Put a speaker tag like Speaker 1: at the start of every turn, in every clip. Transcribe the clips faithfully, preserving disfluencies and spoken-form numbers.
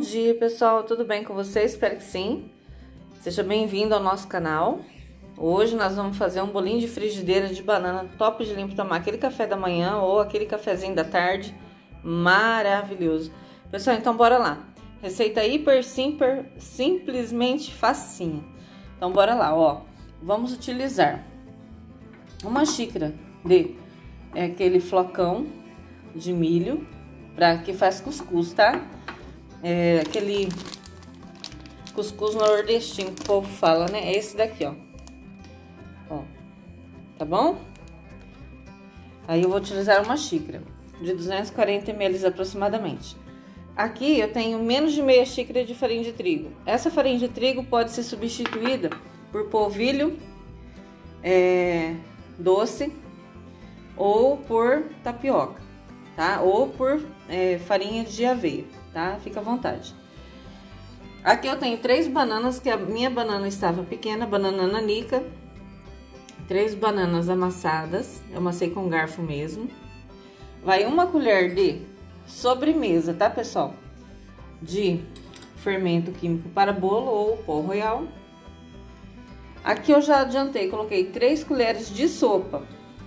Speaker 1: dia, pessoal, tudo bem com vocês? Espero que sim. Seja bem-vindo ao nosso canal. Hoje nós vamos fazer um bolinho de frigideira de banana top de limpo, tomar aquele café da manhã ou aquele cafezinho da tarde, maravilhoso. Pessoal, então bora lá. Receita hiper simples, simplesmente facinha. Então bora lá, ó. Vamos utilizar uma xícara de é, aquele flocão de milho para que faz cuscuz, tá? É aquele cuscuz nordestino que o povo fala, né? É esse daqui, ó. Ó, tá bom? Aí eu vou utilizar uma xícara de duzentos e quarenta mililitros aproximadamente. Aqui eu tenho menos de meia xícara de farinha de trigo. Essa farinha de trigo pode ser substituída por polvilho é, doce ou por tapioca, tá? Ou por é, farinha de aveia, tá? Fica à vontade. Aqui eu tenho três bananas, que a minha banana estava pequena, banana nanica. Três bananas amassadas, eu amassei com garfo mesmo. Vai uma colher de sobremesa, tá, pessoal? De fermento químico para bolo ou pó royal. Aqui eu já adiantei, coloquei três colheres de sopa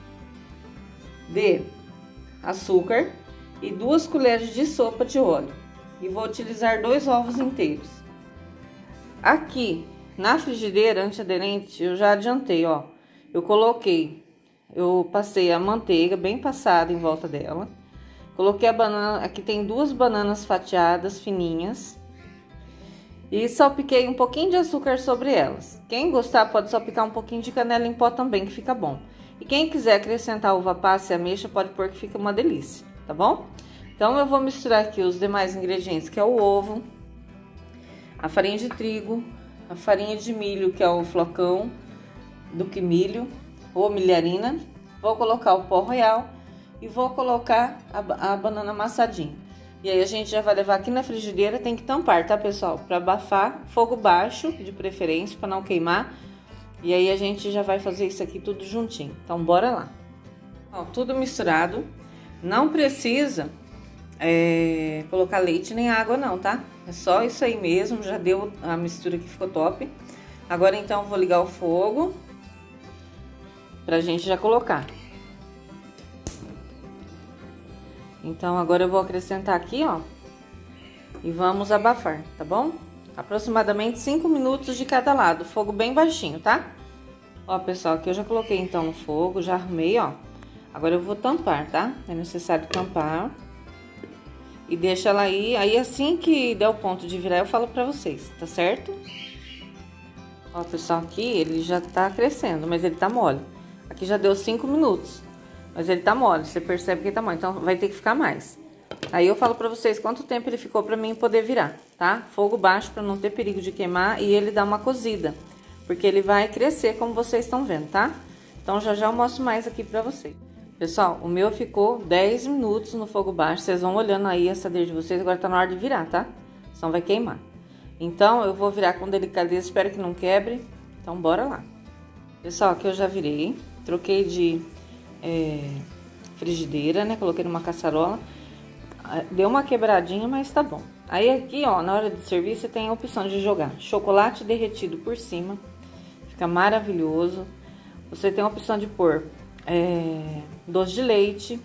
Speaker 1: de açúcar e duas colheres de sopa de óleo. E vou utilizar dois ovos inteiros. Aqui na frigideira antiaderente eu já adiantei, ó. Eu coloquei, eu passei a manteiga bem passada em volta dela. Coloquei a banana, aqui tem duas bananas fatiadas fininhas. E salpiquei um pouquinho de açúcar sobre elas. Quem gostar pode salpicar um pouquinho de canela em pó também, que fica bom. E quem quiser acrescentar uva passa e ameixa, pode pôr, que fica uma delícia, tá bom? Então eu vou misturar aqui os demais ingredientes, que é o ovo, a farinha de trigo, a farinha de milho, que é o flocão do que milho ou milharina. Vou colocar o pó royal e vou colocar a, a banana amassadinha. E aí a gente já vai levar aqui na frigideira, tem que tampar, tá, pessoal? Para abafar, fogo baixo, de preferência, para não queimar. E aí a gente já vai fazer isso aqui tudo juntinho. Então bora lá. Ó, tudo misturado. Não precisa é, colocar leite nem água não, tá? É só isso aí mesmo, já deu a mistura que ficou top. Agora então eu vou ligar o fogo pra gente já colocar. Então agora eu vou acrescentar aqui, ó, e vamos abafar, tá bom? Aproximadamente cinco minutos de cada lado, fogo bem baixinho, tá? Ó, pessoal, aqui eu já coloquei então no fogo, já arrumei, ó. Agora eu vou tampar, tá? É necessário tampar. E deixa ela aí, aí assim que der o ponto de virar eu falo pra vocês, tá certo? Ó, pessoal, aqui ele já tá crescendo, mas ele tá mole. Aqui já deu cinco minutos, mas ele tá mole, você percebe que ele tá mole, então vai ter que ficar mais. Aí eu falo pra vocês quanto tempo ele ficou pra mim poder virar, tá? Fogo baixo pra não ter perigo de queimar e ele dá uma cozida, porque ele vai crescer como vocês estão vendo, tá? Então já já eu mostro mais aqui pra vocês. Pessoal, o meu ficou dez minutos no fogo baixo, vocês vão olhando aí a assadeira de vocês, agora tá na hora de virar, tá? Senão vai queimar. Então eu vou virar com delicadeza, espero que não quebre, então bora lá. Pessoal, aqui eu já virei, troquei de é, frigideira, né? Coloquei numa caçarola. Deu uma quebradinha, mas tá bom. Aí aqui, ó, na hora de servir, você tem a opção de jogar chocolate derretido por cima. Fica maravilhoso. Você tem a opção de pôr é, doce de leite.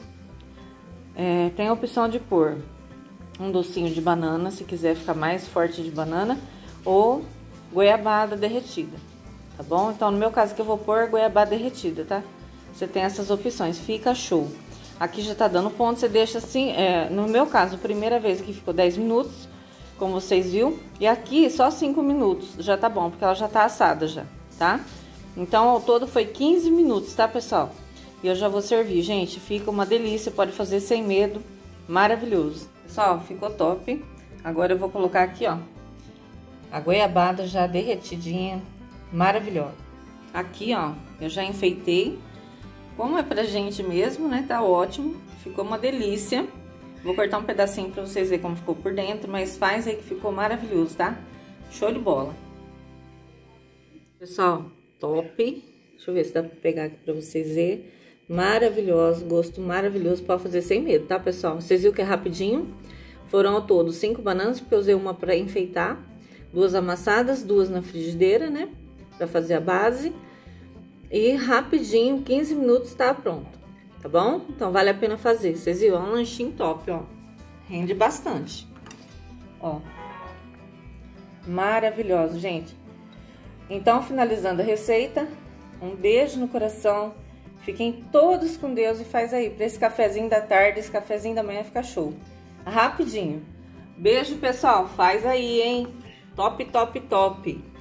Speaker 1: É, tem a opção de pôr um docinho de banana, se quiser ficar mais forte de banana. Ou goiabada derretida, tá bom? Então, no meu caso aqui, eu vou pôr goiabada derretida, tá? Você tem essas opções, fica show. Aqui já tá dando ponto, você deixa assim, é, no meu caso, a primeira vez aqui ficou dez minutos, como vocês viram. E aqui só cinco minutos, já tá bom, porque ela já tá assada já, tá? Então, ao todo foi quinze minutos, tá, pessoal? E eu já vou servir, gente, fica uma delícia, pode fazer sem medo, maravilhoso. Pessoal, ficou top. Agora eu vou colocar aqui, ó, a goiabada já derretidinha, maravilhosa. Aqui, ó, eu já enfeitei. Como é pra gente mesmo, né? Tá ótimo. Ficou uma delícia. Vou cortar um pedacinho pra vocês verem como ficou por dentro, mas faz aí que ficou maravilhoso, tá? Show de bola. Pessoal, top. Deixa eu ver se dá pra pegar aqui pra vocês verem. Maravilhoso, gosto maravilhoso. Pode fazer sem medo, tá, pessoal? Vocês viram que é rapidinho. Foram ao todo cinco bananas, porque eu usei uma para enfeitar, duas amassadas, duas na frigideira, né? Para fazer a base. E rapidinho, quinze minutos, tá pronto, tá bom? Então vale a pena fazer. Vocês viram? É um lanchinho top, ó. Rende bastante. Ó. Maravilhoso, gente. Então, finalizando a receita, um beijo no coração. Fiquem todos com Deus e faz aí, para esse cafezinho da tarde, esse cafezinho da manhã ficar show. Rapidinho. Beijo, pessoal. Faz aí, hein? Top, top, top.